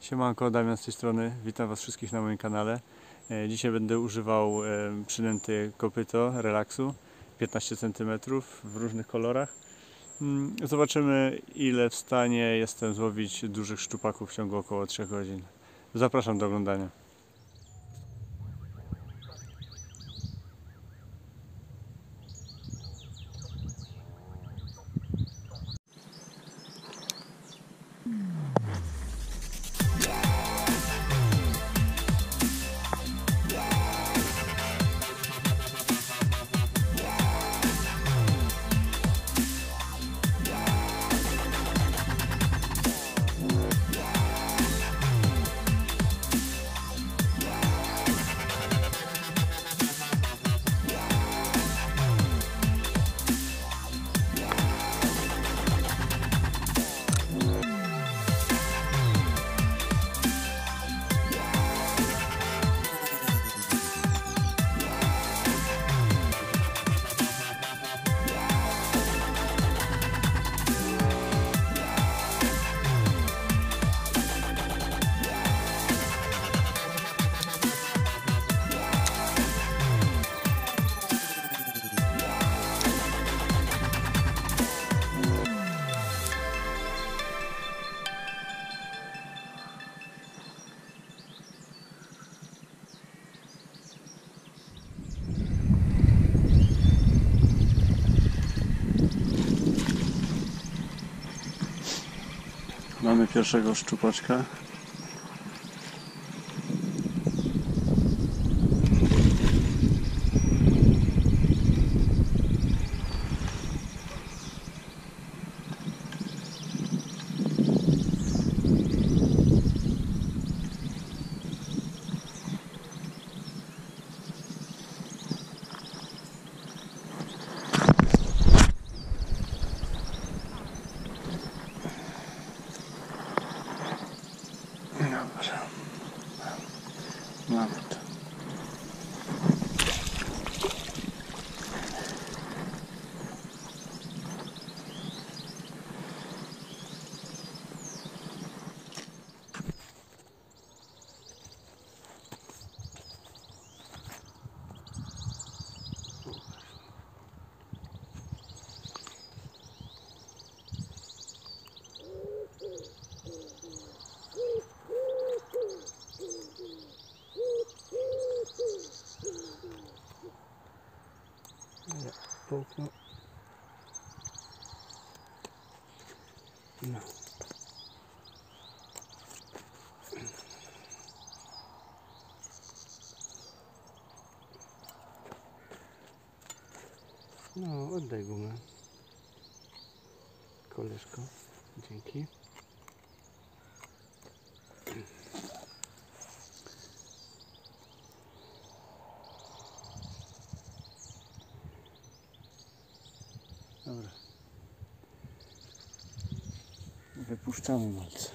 Siemanko, Damian z tej strony, witam Was wszystkich na moim kanale. Dzisiaj będę używał przynęty kopyto relaksu 15 cm w różnych kolorach. Zobaczymy, ile w stanie jestem złowić dużych szczupaków w ciągu około 3 godzin. Zapraszam do oglądania. Mamy pierwszego szczupaczka. Dobra, mamy to. Połknął. No. No, oddaj gumę. Koleżko, dzięki. Dobra. Wypuszczamy malce.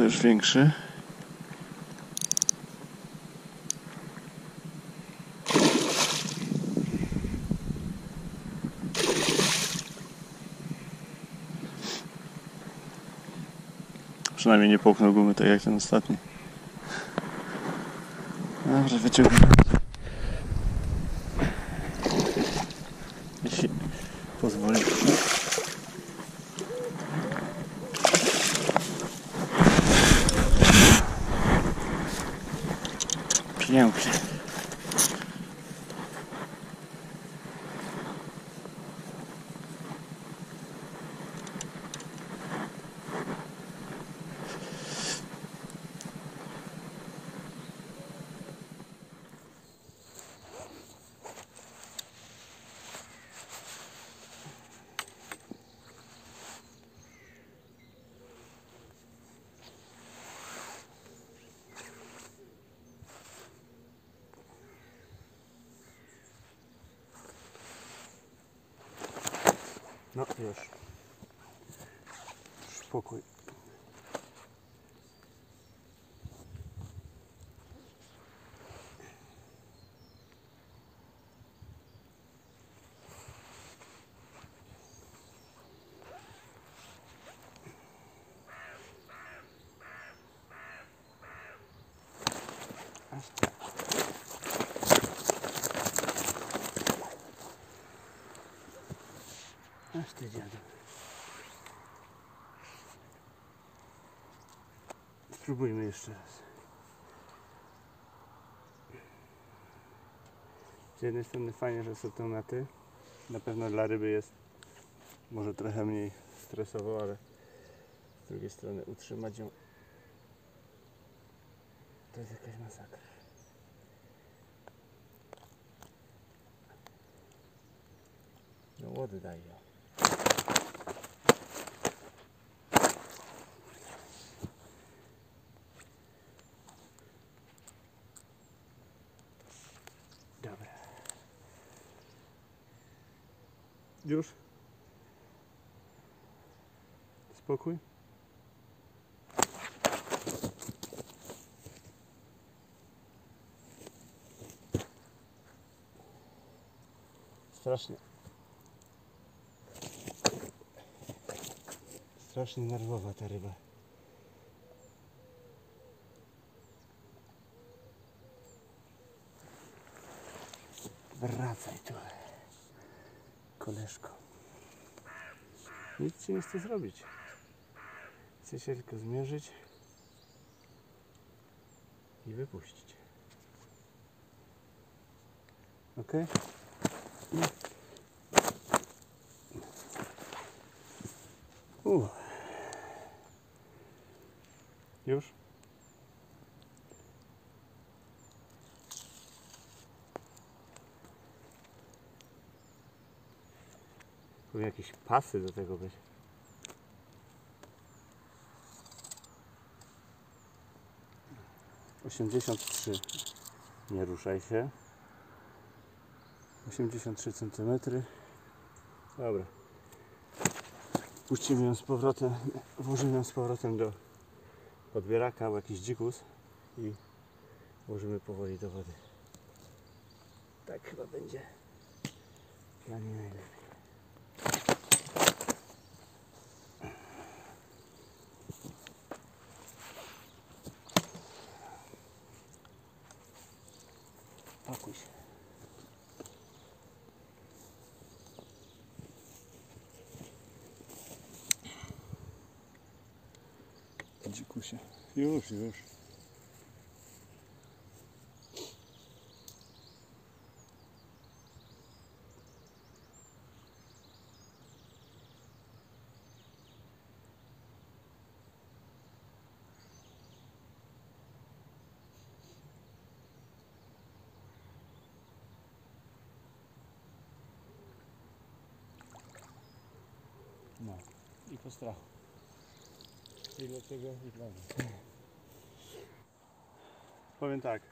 już większy. Przynajmniej nie połknął gumy tak jak ten ostatni. Dobrze, wyciągnę. Jeśli pozwoli. Pięknie. No już. Spokój. Aż ty dziadu. Spróbujmy jeszcze raz. Z jednej strony fajnie, że są tomaty. Na pewno dla ryby jest może trochę mniej stresowo, ale z drugiej strony utrzymać ją to jest jakaś masakra. No oddaj ją. Dobra. Już? Spokój? Strasznie nerwowa ta ryba. Wracaj tu, koleżko. Nic ci nie chcę zrobić. Chcę się tylko zmierzyć i wypuścić. Ok? Już? Powinny jakieś pasy do tego być. (83) Nie ruszaj się. 83 cm. Dobra. Puścimy ją z powrotem, włożymy ją z powrotem do podbieraka albo jakiś dzikus i włożymy powoli do wody. Tak chyba będzie dla niej najlepiej. Pakuj się. Dzikusie. Już. No i po strachu. I dla Ciebie, i dla mnie. Powiem tak.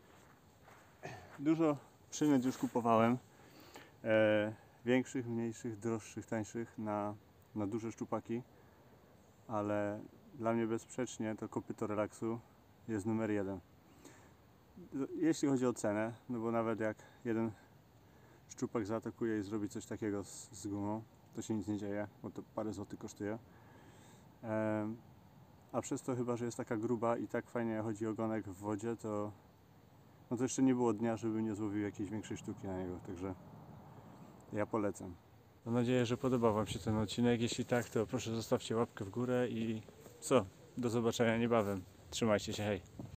Dużo przynęt już kupowałem. Większych, mniejszych, droższych, tańszych na duże szczupaki. Ale dla mnie bezsprzecznie to kopyto relaksu jest numer 1. Jeśli chodzi o cenę, no bo nawet jak jeden szczupak zaatakuje i zrobi coś takiego z gumą, to się nic nie dzieje, bo to parę złotych kosztuje. A przez to chyba, że jest taka gruba i tak fajnie chodzi ogonek w wodzie, to no to jeszcze nie było dnia, żebym nie złowił jakiejś większej sztuki na niego, także ja polecam. Mam nadzieję, że podobał Wam się ten odcinek. Jeśli tak, to proszę zostawcie łapkę w górę i do zobaczenia niebawem. Trzymajcie się, hej!